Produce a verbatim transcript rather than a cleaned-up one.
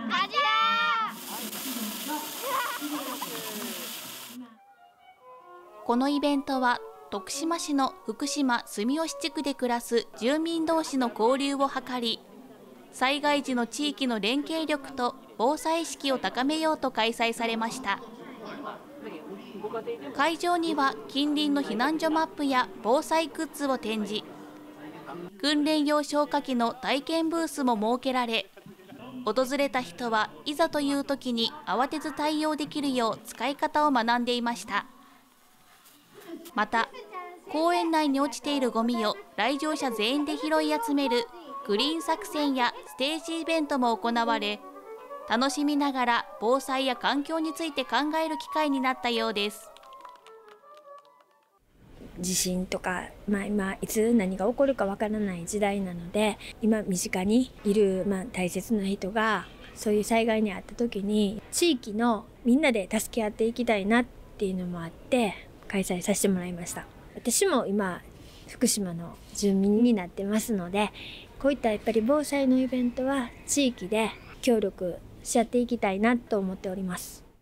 このイベントは徳島市の福島住吉地区で暮らす住民同士の交流を図り、災害時の地域の連携力と防災意識を高めようと開催されました。会場には近隣の避難所マップや防災グッズを展示、訓練用消火器の体験ブースも設けられ、訪れた人はいざという時に慌てず対応できるよう使い方を学んでいました。また、公園内に落ちているゴミを来場者全員で拾い集めるグリーン作戦やステージイベントも行われ、楽しみながら防災や環境について考える機会になったようです。 地震とか、まあ、今いつ何が起こるかわからない時代なので、今身近にいる、まあ、大切な人がそういう災害に遭った時に地域のみんなで助け合っていきたいなっていうのもあって開催させてもらいました。私も今福島の住民になってますので、こういったやっぱり防災のイベントは地域で協力し合っていきたいなと思っております。